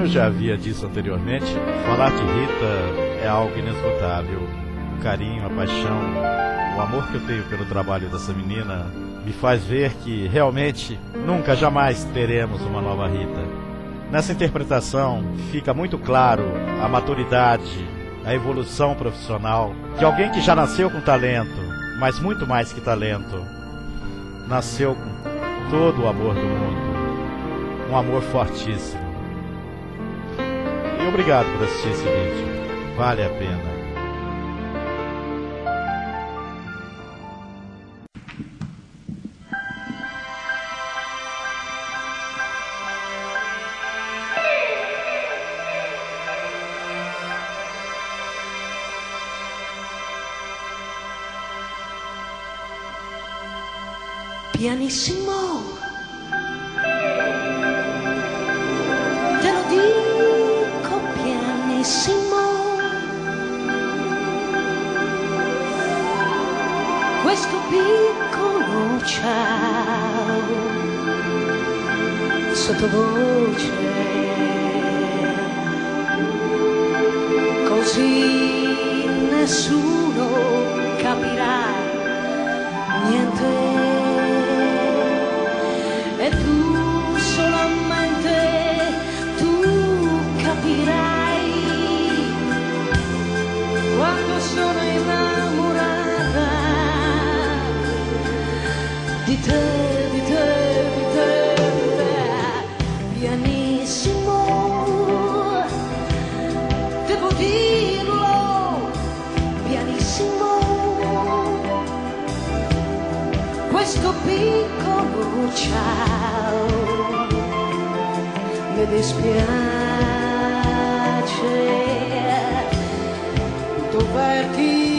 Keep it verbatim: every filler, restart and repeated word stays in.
já havia dito anteriormente, falar de Rita é algo inesgotável. O carinho, a paixão, o amor que eu tenho pelo trabalho dessa menina me faz ver que realmente nunca, jamais teremos uma nova Rita. Nessa interpretação fica muito claro a maturidade, a evolução profissional de alguém que já nasceu com talento, mas muito mais que talento. Nasceu com todo o amor do mundo, um amor fortíssimo. E obrigado por assistir esse vídeo, vale a pena. Pianissimo, te lo dico pianissimo, questo piccolo ciao, sottovoce, così nessuno capirà niente. E tu solamente, tu capirai quando sono innamorata di te, di te, di te, di te. Pianissimo, devo dirlo, pianissimo, questo piccolo ciao, mi dispiace doverti